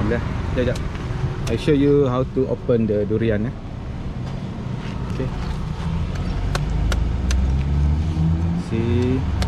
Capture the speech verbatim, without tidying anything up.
boleh. Sekejap, sekejap. I show you how to open the durian eh. Okay. See.